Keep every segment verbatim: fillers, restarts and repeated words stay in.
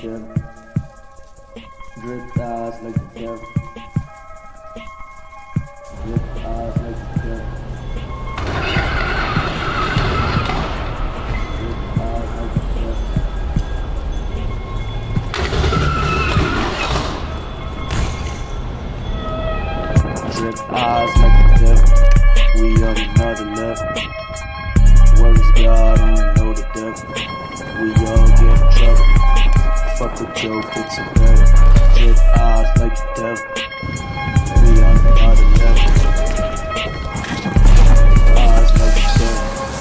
devil. Drip eyes like the devil. Drip eyes like the devil. Drip eyes like the devil. Drip eyes like the devil. We on another level. What is God? I don't know the devil. We all get in trouble. Fuck a joke, it's a better. Drip eyes like the devil. We on another level. Eyes like the devil.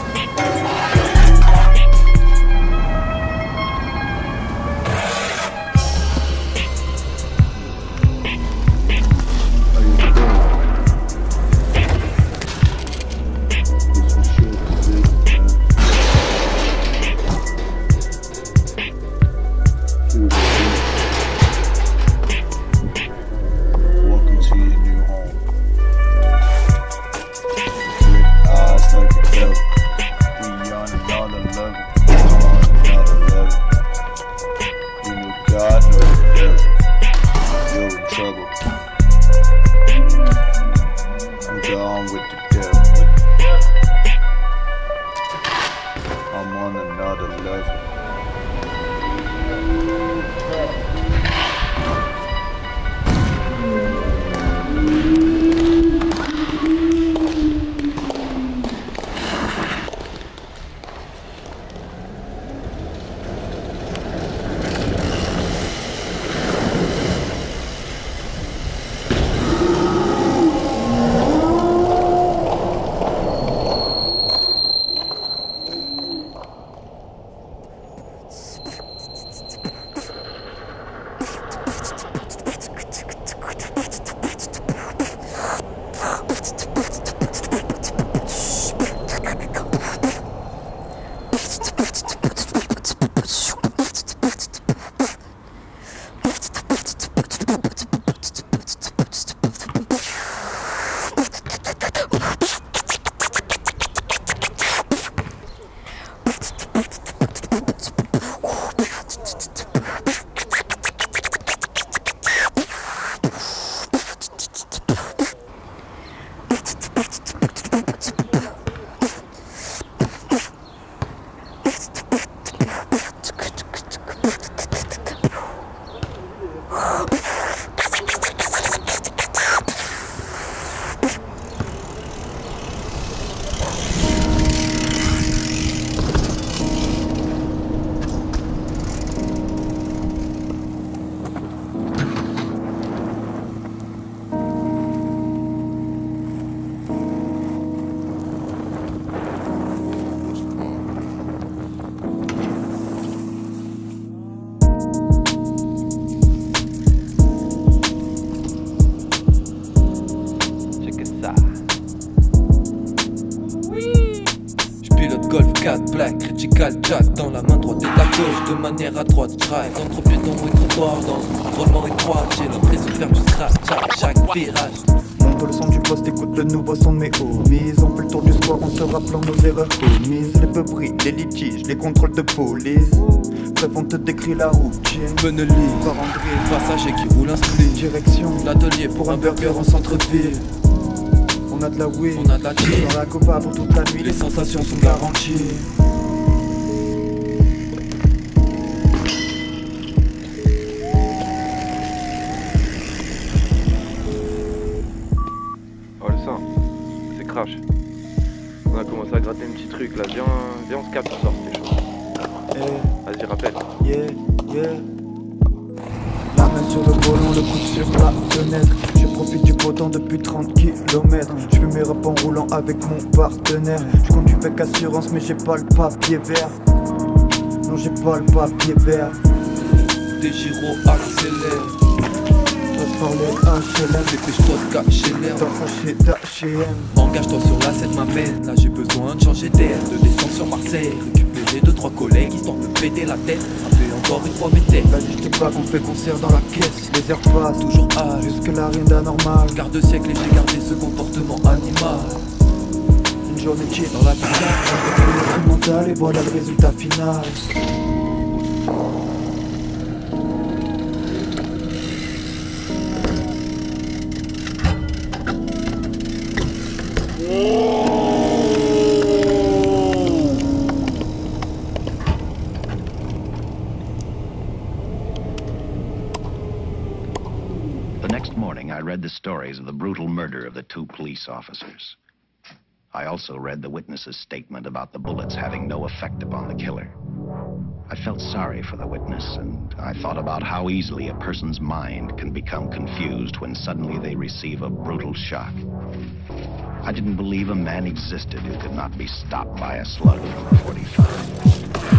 quatre plaques, critical jack dans la main droite et la gauche de manière à droite, drive entre piétons et trottoirs dans un environnement étroit. J'ai l'impression de faire du scratch à chaque virage. Monte le son du poste, écoute le nouveau son de mes homies. On fait le tour du square en se rappelant nos erreurs commises. Les peuperies, les litiges, les contrôles de police. Bref, on te décrit la routine. Benelli, passager qui roule un split. Direction, l'atelier pour un burger en centre-ville. On a de la weed, on a de la cheese. Dans la copa pour toute la nuit, les sensations sont garanties. Oh le sang, c'est crash. On a commencé à gratter un petit truc là, viens, viens on se capte, on sort, c'est chaud. Hey. Vas-y rappelle. Yeah, yeah. La main sur le volant, le coude sur la fenêtre. Je profite du beau temps depuis trente kilomètres. Je fais mes repas en roulant avec mon partenaire. Je conduis avec assurance mais j'ai pas le papier vert. Non j'ai pas le papier vert. Des gyros accélèrent. Passe par les H L M. Dépêche-toi de cacher l'air. Dans sachet d'H et M. Engage-toi sur la scène m'amène. Là j'ai besoin de changer d'air. De descendre sur Marseille. Récupérer deux trois collègues histoire de me péter la tête. Rappeler encore une fois mes têtes. Vas-y je te plaque, on fait concert dans la caisse. Les heures passent, toujours à jusque là rien d'anormal. Quart de siècle et j'ai gardé ce comportement animal. Une journée chill dans la piscine. On fait le mental et voilà le résultat final. stories of the brutal murder of the two police officers. I also read the witness's statement about the bullets having no effect upon the killer. I felt sorry for the witness, and I thought about how easily a person's mind can become confused when suddenly they receive a brutal shock. I didn't believe a man existed who could not be stopped by a slug from a forty-five.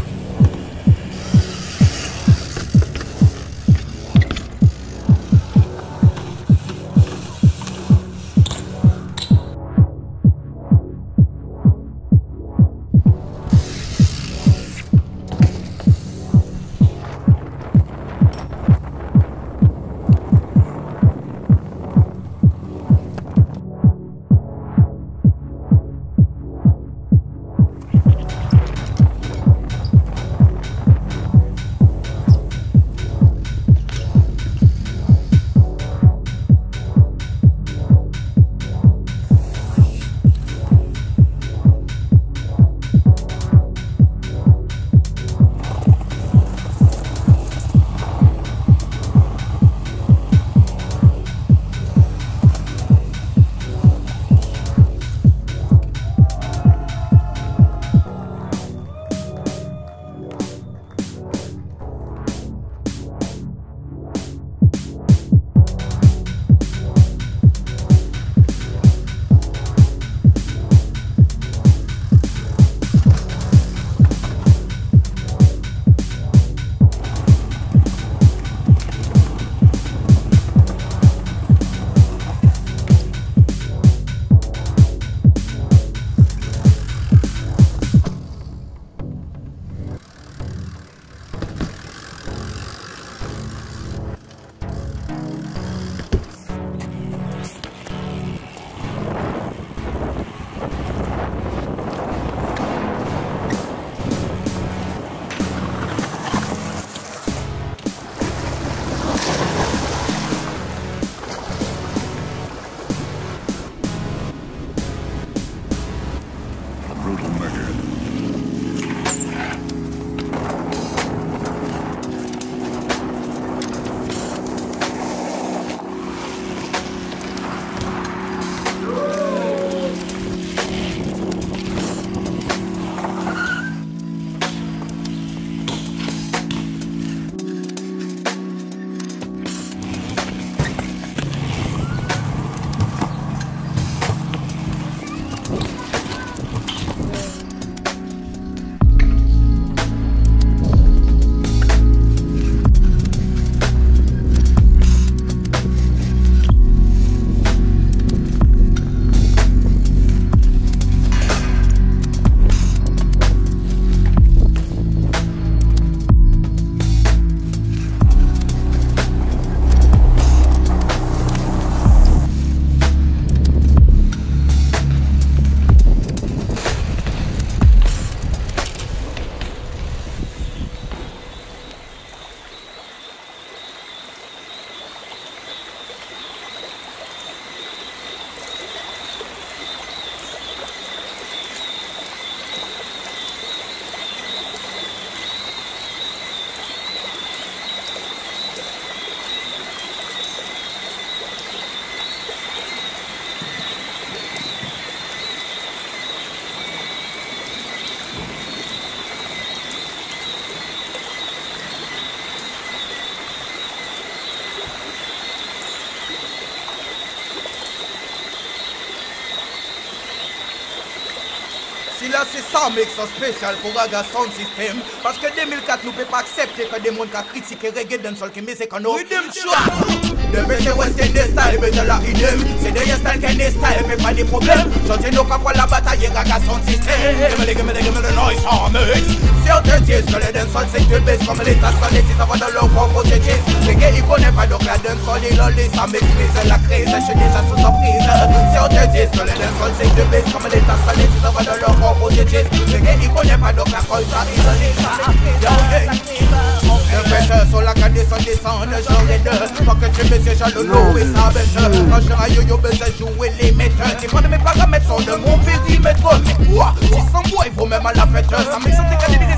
Si là c'est ça, mec, c'est spécial pour Raga Sound System. Parce que deux mille quatre, nous ne pouvons pas accepter que des gens qui critiquent reggae dans le sol qui met ses canaux. Redemption! De péché western des styles, mais de la idem. C'est des styles qui des styles, mais pas des problèmes. J'entends nos capois la bataille, Raga Sound System. Give me, give me, give me the noise en mix. Certains disent que les dancehall c'est que baisse comme les tasses, les titres avant de leur propre tchétchés. Reggae, ils connaissent pas donc la dancehall, ils l'ont ça m'exprise la crise, je suis déjà sous surprise. Certains disent que les dancehall c'est que baisse comme les tasses, les titres avant de leur propre tchétchés. Reggae, ils connaissent pas donc la culture, ils l'ont ça m'exprise. Le prêteur sur la canne descend, descend, j'aurai deux. Pas que tu me sais, j'ai le lot et ça bête. Quand je raille, yo, besoin jouer les metteurs. T'es pas de mes paramètres, sont de mon périmètre. Mais quoi, si sans moi, il faut même à la fête. Ça m'excite,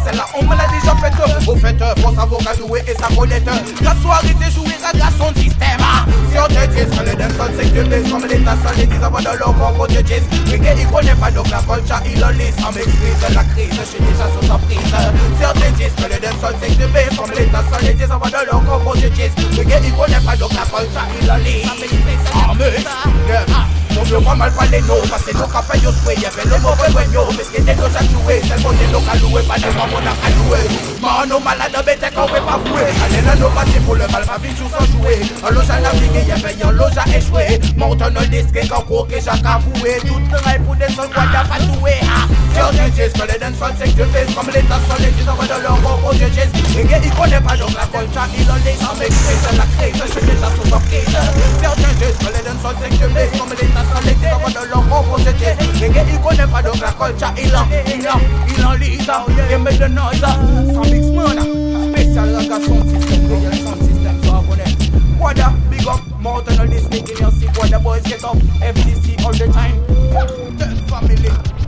celle-là on me l'a déjà faite. Au fait, faut savoir qu'à jouer et ça connaître. La soirée t'es jouée à son système. Si on te dit que les danseurs c'est que les comme l'état seul les disent avant de leur corps de jazz. Mais il connaît pas donc la culture, il en laisse sans maîtrise. La crise, je suis déjà sous sa prise. Si on te dit que les danseurs c'est que les comme l'état seul les disent avant de leur corps de jazz. Mais il connaît pas donc la culture, il en laisse sans maîtrise. Ah mais mon vieux moi mal parlé non, parce que nous qu'a fait yo soué, y'avait le mauvais moignon, parce que des deux à jouer, c'est le bon des locaux à louer, pas de moi mon a qu'à jouer. Man, nos malades bêtes qu'on veut pas fouer, allez là nous passer pour le mal, pas vite sans jouer. Un loge à naviguer, y'avait un loge à échouer, monte un disque qu'en cours que j'ai avoué, tout le rêve pour des sols, quoi y'a pas joué. Sur des gestes, que les danseurs c'est que tu fais, comme l'état sur les gens de leur corps de gestes. Et il connaît pas donc la culture, il en laisse sans maîtrise, la crise, je suis déjà sous sa prise. Sur des gestes, que les danseurs c'est que tu fais, comme l'état les gens de leur propre jeté. Les gars ils connaissent pas donc la culture. Il en, il en, il en lise. Il met de noise. Sans mix man. Spécial reggaeton system. Real sound system. So I connais. What up, big up. Mountain all this thing in your seat. What the boys get up. F T C all the time. Ten family.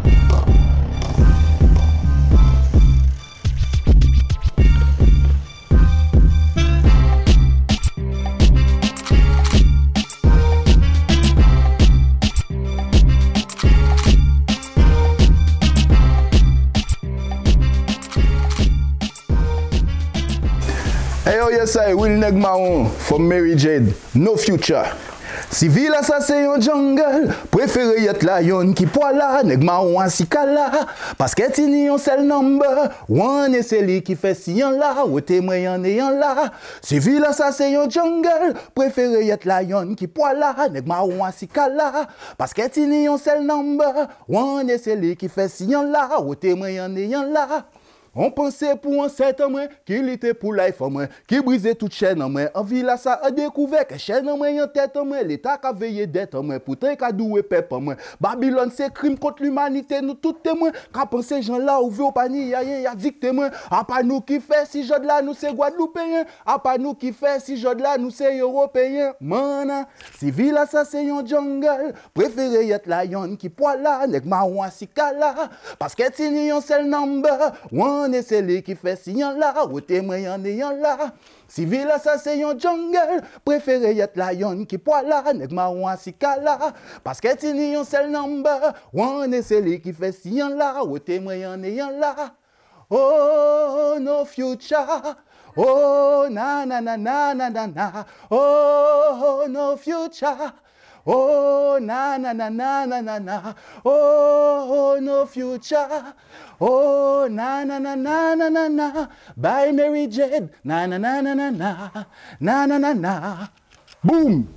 Hey yo, yes I, Will Negmaon from Mary Jade, No Future. Si villa ça c'est un jungle, préféré yet lion qui poila, Negmaon an si kala. Parce que tini yon sel number, one et c'est lui qui fait si yon là, ou témoin yon et yon là. Si villa ça c'est un jungle, préféré yet lion qui poila, Negmaon an si kala. Parce que tini yon sel number, one et c'est lui qui fait si yon là, ou témoin yon et yon là. On pensait pour un certain moment qu'il était pour life en moi, qui brisait toute chaîne en moi. En villa ça a découvert que chaîne en moi en tête en moi, l'état qu'a veillé d'être en moi, pourtant qu'a doué pep en moi. Babylone c'est crime contre l'humanité, nous tous témoins. Qu'a pensé gens là ouvert au panier, y'a rien, y'a dicté moi. A pas nous qui fait si jod là nous c'est Guadeloupéens, a pas nous qui fait si jod là nous c'est Européens. Man, si villa ça c'est un jungle, préféré yet lion qui poila, nèg marron si kala. Parce que tini yon seul number, one et c'est lui qui fait si yon là, ou témoin yon et yon là. Si villa ça c'est yon jungle, préféré yet lion qui poila, nèg marron si kala. Parce que tini yon seul number, one et c'est lui qui fait si yon là, ou témoin yon et yon là. Oh, no future. Oh, na na na na na na na. Oh, no future. Oh, na na na na na na na. Oh, no future. Oh, na na na na na na na. By Mary Jade. Na na na na na na. Na na na na. Boom.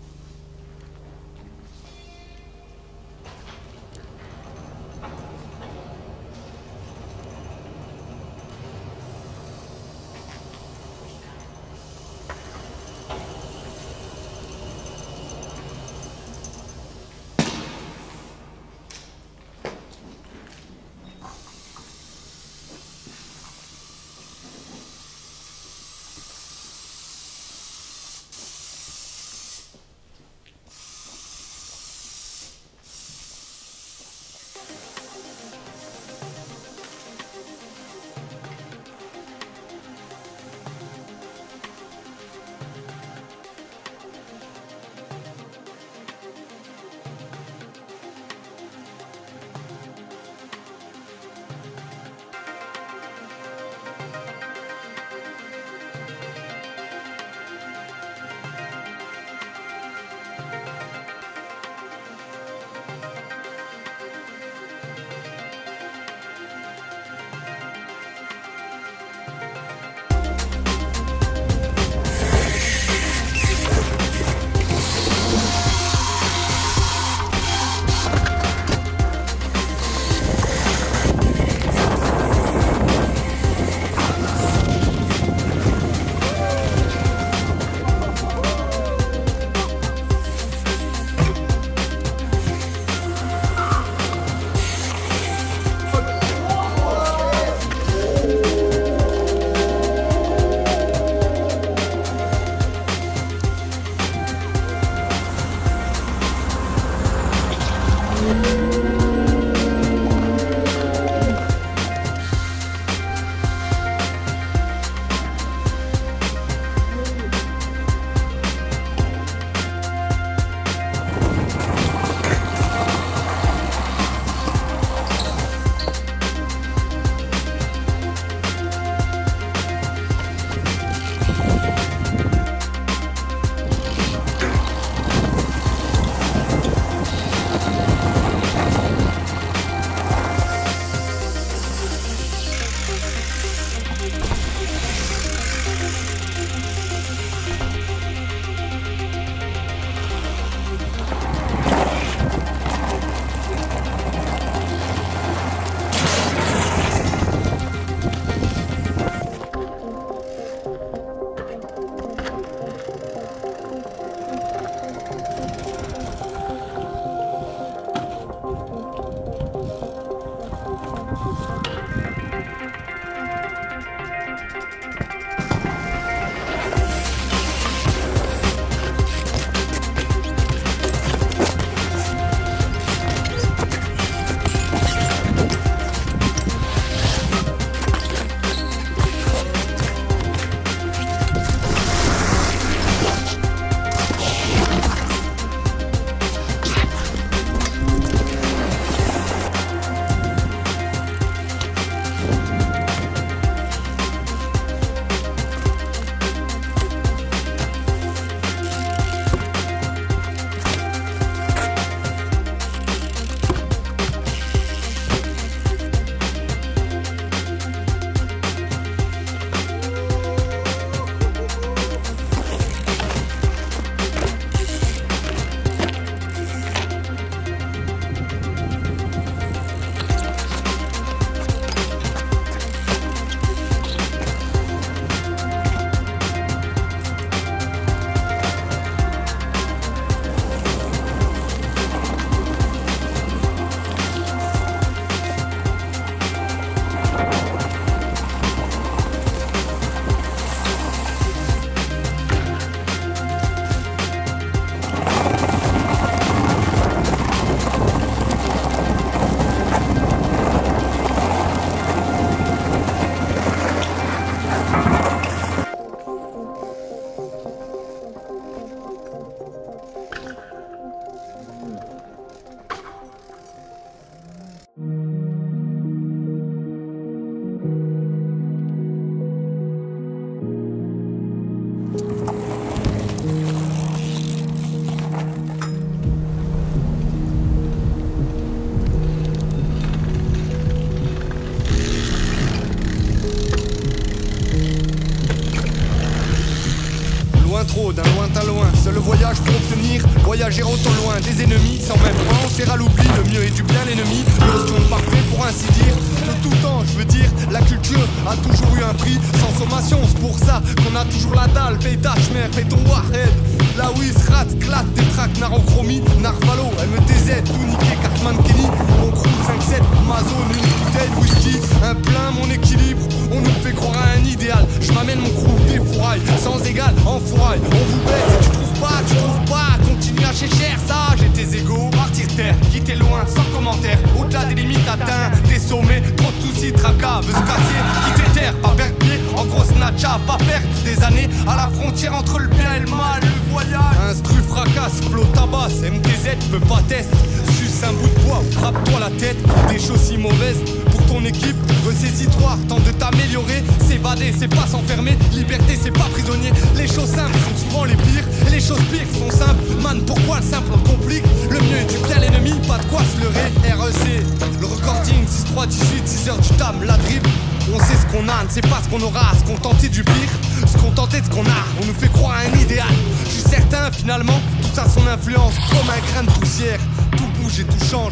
le voyage pour obtenir, voyager autant loin des ennemis, sans même penser à l'oubli, le mieux est du bien l'ennemi, le son parfait pour ainsi dire, de tout temps je veux dire, la culture a toujours eu un prix, sans sommation, c'est pour ça qu'on a toujours la dalle, paye ta chmer, paye ton warhead, la whiz, rat, clat, tétrac, narochromie, narvalo, M T Z, tout niqué, Cartman Kenny, mon crew cinq sept, ma zone, une bouteille de whisky, un plein, mon équilibre, on nous fait croire à un idéal, je m'amène mon crew, des fourrailles, sans égal, en fourraille, on vous baisse et tu trouves pas, tu trouves pas, continue à cher cher, ça, j'ai tes égaux, partir terre, quitter loin, sans commentaire, au-delà des limites atteintes, des sommets, trop de soucis, tracas, veut se casser, quitter terre, pas perdre pied, en gros snatcha, pas perdre des années, à la frontière entre le bien et le mal, le voyage, instru fracasse, flot tabasse, M T Z, peut pas test, suce un bout de bois, frappe-toi la tête, des choses si mauvaises, pour ton équipe, ressaisis-toi, tente de t'améliorer, s'évader, c'est pas s'enfermer, liberté, c'est pas prisonnier, les choses simples sont souvent les pires, et les choses pires sont simples, man, pourquoi le simple on complique, le mieux est du bien l'ennemi, pas de quoi se leurrer, R E C, le recording, six trois dix-huit, six heures du tam, la dribble, on sait ce qu'on a, ne sait pas ce qu'on aura, se contenter du pire, se contenter de ce qu'on a, on nous fait croire à un idéal, je suis certain finalement, tout a son influence, comme un grain de poussière, tout bouge et tout change.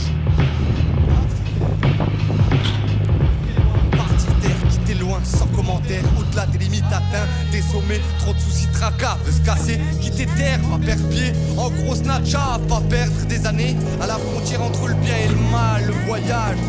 Partir terre, quitter loin, sans commentaire, au-delà des limites atteintes, des sommets, trop de soucis, tracas, veut se casser, quitter terre, pas perdre pied, en gros snatcha, pas perdre des années, à la frontière entre le bien et le mal, le voyage.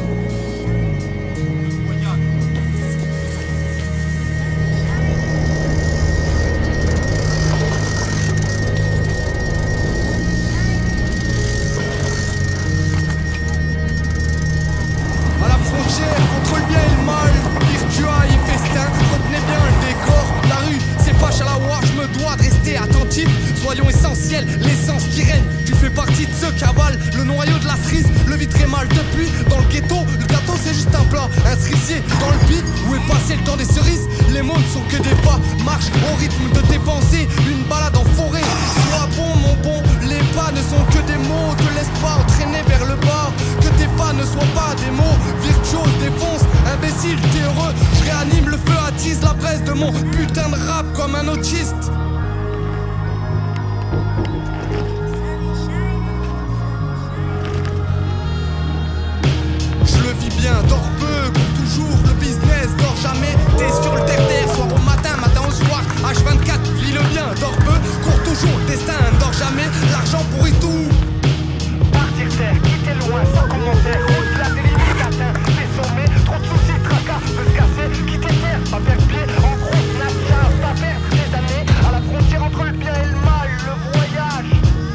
Contre le bien et le mal, virtua et festin, retenez bien le décor, la rue, c'est pas Chalawa, je me dois de rester attentif, soyons essentiels, l'essence qui règne, tu fais partie de ceux qui avalent le noyau de la cerise, le vit très mal depuis, dans le ghetto, le gâteau c'est juste un plat, un cerisier dans le beat, où est passé le temps des cerises, les mots ne sont que des pas, marche au rythme de tes pensées, une balade en forêt, sois bon mon bon, les pas ne sont que des mots, te laisse pas entraîner vers le bas, que tes pas ne soient pas des mots, virtuose, défonce, imbécile, t'es heureux, je réanime le feu, attise la braise de mon putain de rap comme un autiste. Je le vis bien, dors peu, cours toujours, le business dort jamais, t'es sur le terre-terre, soir au matin, matin au soir, H vingt-quatre, vis le bien, dors peu, cours toujours, destin, dort jamais, l'argent pourrit tout. Partir terre, quitter loin, sans commentaire, au-delà des limites atteintes, des sommets, trop de soucis, tracas, veut se casser, quitter terre, pas perdre pied, en gros, snatcha, pas perdre des années, à la frontière entre le bien et le mal, le voyage.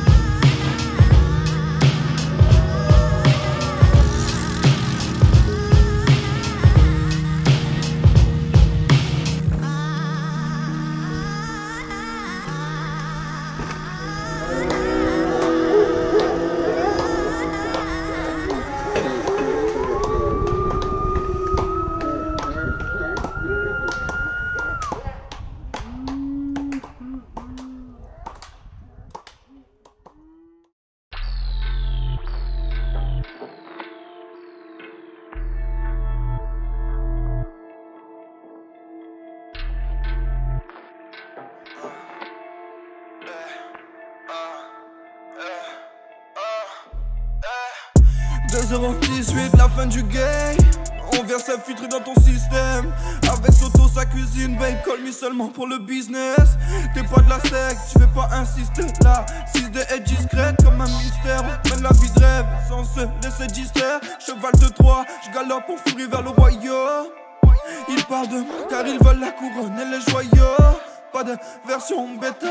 deux heures dix-huit, la fin du game. On vient s'infiltrer dans ton système. Avec Soto, sa cuisine, babe, call me seulement pour le business. T'es pas de la secte, je vais pas insister là. six D est discrète comme un mystère. Mène la vie de rêve sans se laisser distraire. Cheval de Troie, je galope pour fuir vers le royaume. Ils parlent de moi car ils veulent la couronne et les joyaux. Pas de version bêta.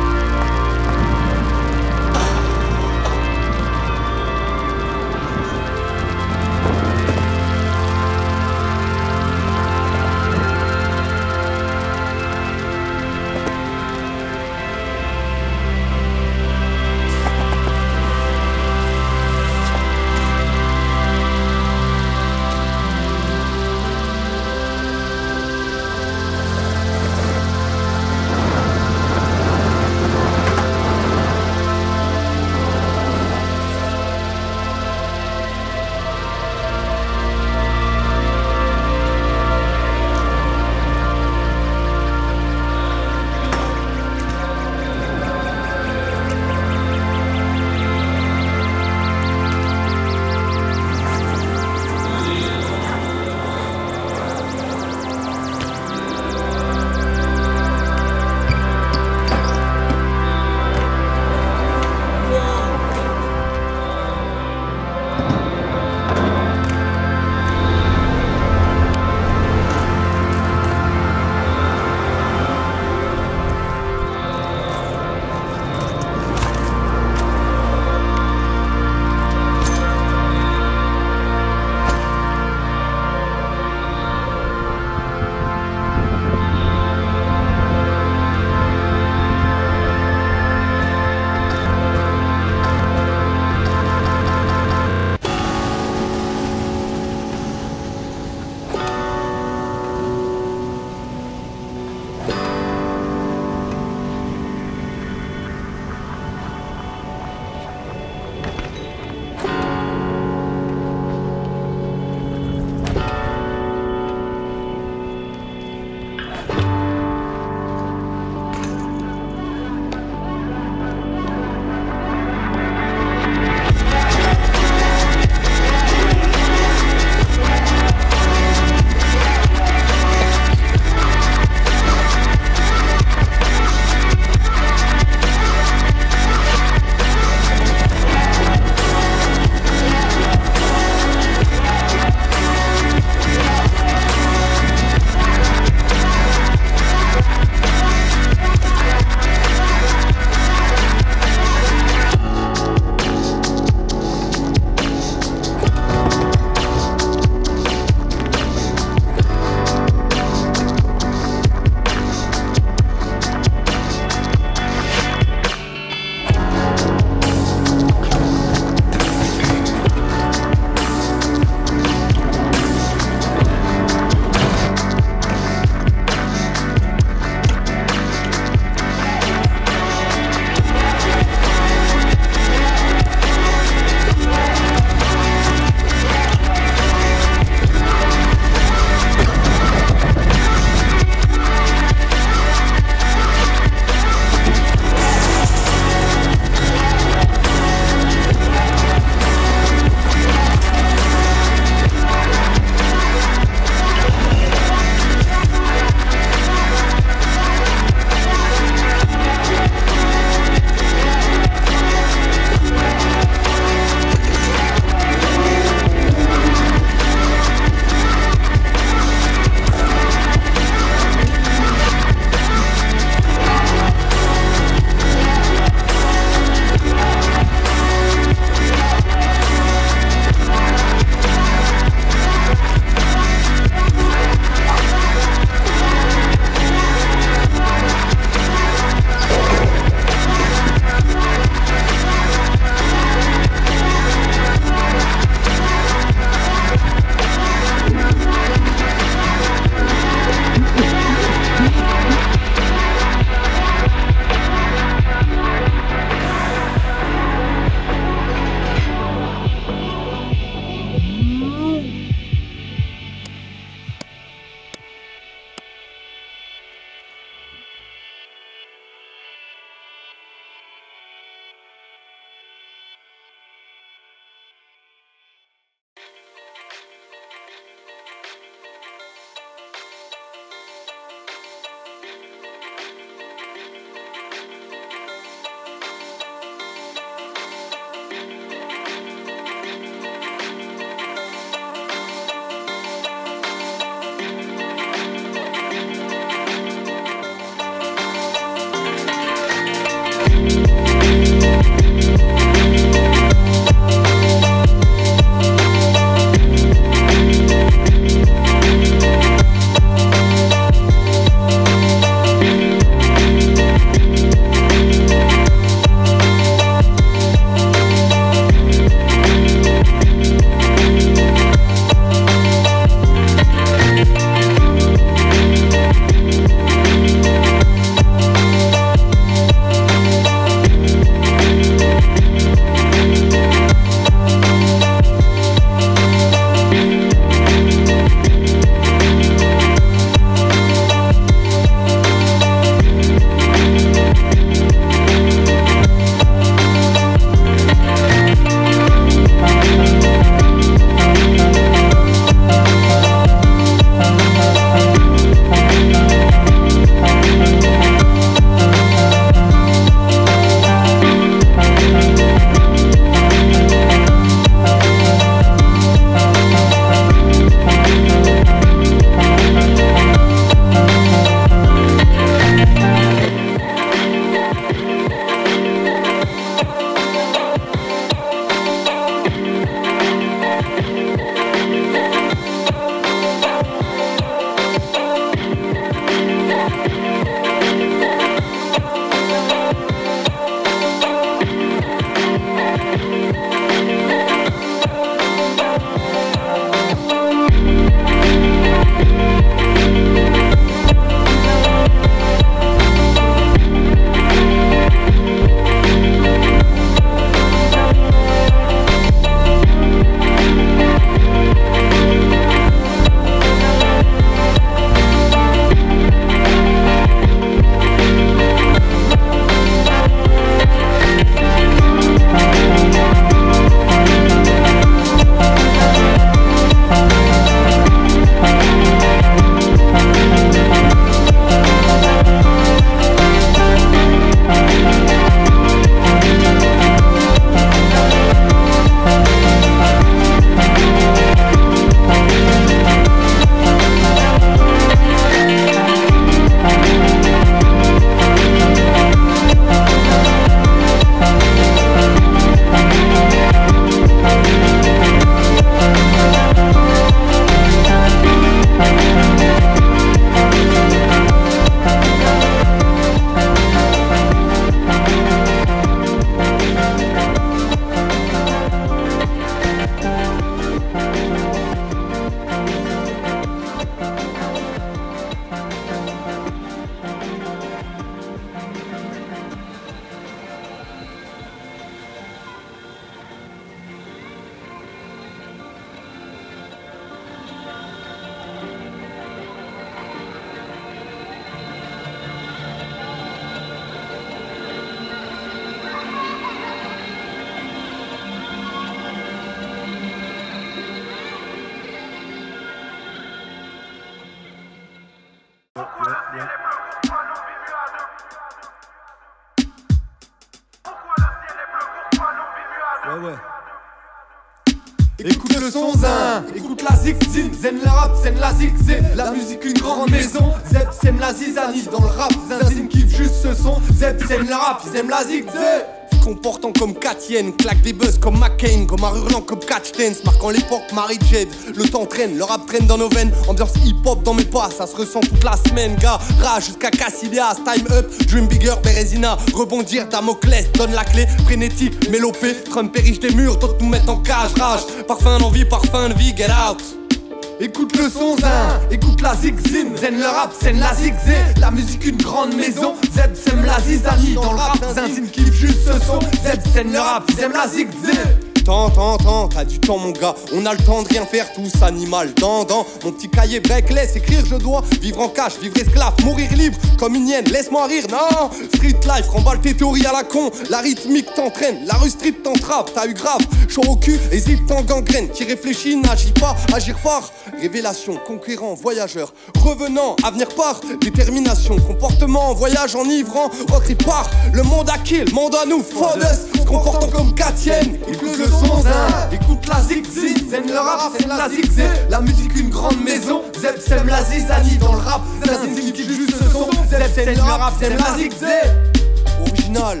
Ouais, ouais. Écoute le son zin, écoute la zigzine, zen le rap, zen la zigzé, la musique une grande maison, Zeb sème la zizanie dans le rap, Zinzine kiffe juste ce son, Zeb sème le rap, ils aiment la zigzé. Comportant comme Katienne, claque des buzz comme McCain, comme un hurlant comme Catch Dance, marquant l'époque Mary Jade. Le temps traîne, le rap traîne dans nos veines, ambiance hip-hop dans mes pas, ça se ressent toute la semaine, gars. Rage jusqu'à Cassilia, time up, dream bigger, Bérésina, rebondir, Damoclès, donne la clé, frénétique, mélopée, Trump érige des murs, d'autres nous mettent en cage, rage, parfum d'envie, parfum de vie, get out. Écoute le son zin, écoute la zigzine, zen le rap, zen la zigzé, la musique une grande maison, Zeb sème la zizanie dans le rap, Zinzine kiffe juste ce son, Zeb sème le rap, ils aiment la zigzé. Tant, tant, tant, t'as du temps mon gars, on a le temps de rien faire tous, animal, dans, dans mon petit cahier break, laisse écrire je dois, vivre en cash, vivre esclave, mourir libre, comme une hyène, laisse-moi rire, non. Street life, remballe tes théories à la con, la rythmique t'entraîne, la rue street t'entrave, t'as eu grave, chaud au cul, hésite t'en gangrène, qui réfléchit, n'agit pas, agir part, révélation, conquérant, voyageur, revenant, avenir part, détermination, comportement, voyage enivrant, rock et part, le monde à kill, monde à nous, for us, se comportant comme Katienne, écoute le son zin, écoute la zigzine, zen le rap, zen la zigzé, la musique une grande maison, Zeb sème la zizanie dans le rap, Zinzine kiffe juste ce son, Zeb sème le rap, sème la zigzé. Original.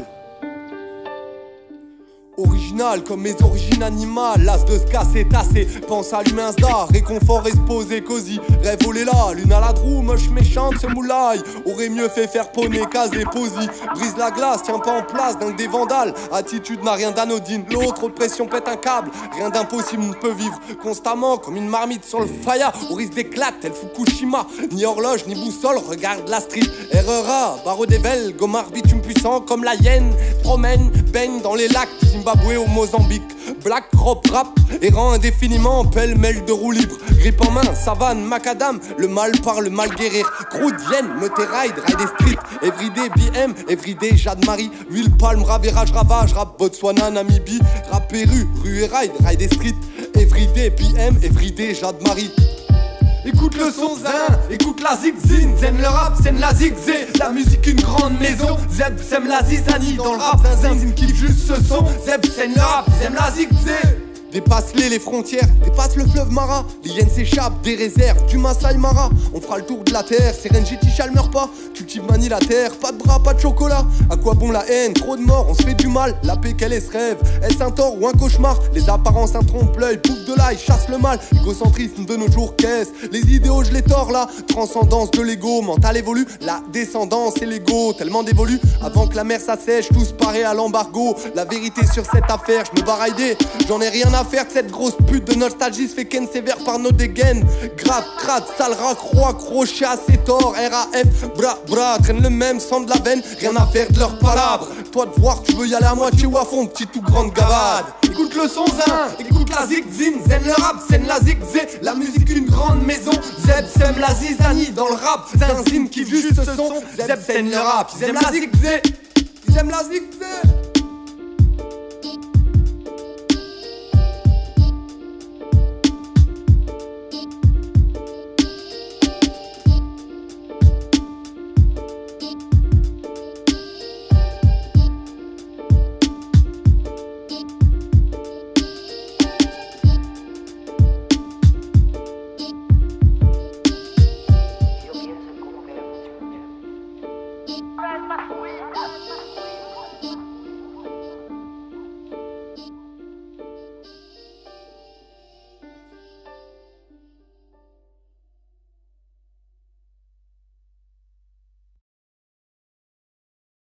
Original comme mes origines animales, l'as de ska c'est tassé, pense à l'humain star, réconfort et se poser cosy, rêve olé là, lune à la droue, moche méchante ce moulay, aurait mieux fait faire poney, caser, posy, brise la glace, tiens pas en place, dingue des vandales, attitude n'a rien d'anodine, l'autre haute pression pète un câble, rien d'impossible ne peut vivre constamment comme une marmite sur le faya, au risque d'éclate, tel Fukushima, ni horloge ni boussole, regarde la street, R E A, barreau d'Evel, gomard bitume puissant comme la hyène, promène, baigne dans les lacs, Zimbabwe au Mozambique, black crop rap, errant indéfiniment, pêle-mêle de roue libre, grippe en main, savane, macadam, le mal par le mal guérir, crew Vienne, meute ride, ride street, everyday B M, everyday Jade Marie, huile palme, ravérage, ravage, rap Botswana, Namibie, rap Péru, rue et ride, ride street, everyday B M, everyday Jade Marie. Écoute le son zin, écoute la zigzine, zen le rap, zen la zigzé, la musique une grande maison, Zeb sème la zizanie dans le rap, Zinzine kiffe juste ce son, Zeb sème le rap, ils aiment la zigzé. Dépasse-les les frontières, dépasse le fleuve Mara, les hyènes s'échappent des réserves du Masai Mara. On fera le tour de la terre, Serengeti Chal meurt pas, cultive manie la terre, pas de bras, pas de chocolat. À quoi bon la haine, trop de morts, on se fait du mal, la paix quel est ce rêve, est-ce un tort ou un cauchemar? Les apparences un trompe-l'œil, bouffe de l'ail, chasse le mal, égocentrisme de nos jours qu'est-ce? Les idéaux je les tords là, transcendance de l'ego, mental évolue, la descendance et l'ego, tellement d'évolue, avant que la mer s'assèche, tous parés à l'embargo. La vérité sur cette affaire, je me baraille, j'en ai rien à faire de cette grosse pute de nostalgie, se fait ken sévère par nos dégaines. Grave, crade, sale rac, roi, crochet, assez tort, R A F, bras, bras, traîne le même sang de la veine, rien à faire de leurs palabres. Toi de voir, tu veux y aller à moitié ou à fond, petite ou grande gavade. Écoute le son zin, écoute la zigzine, zen le rap, zen la zigzé, la musique une grande maison, Zeb sème la zizanie dans le rap, Zinzine kiffe juste ce son, Zeb sème le rap, ils aiment la zigzé, ils aiment la zigzé.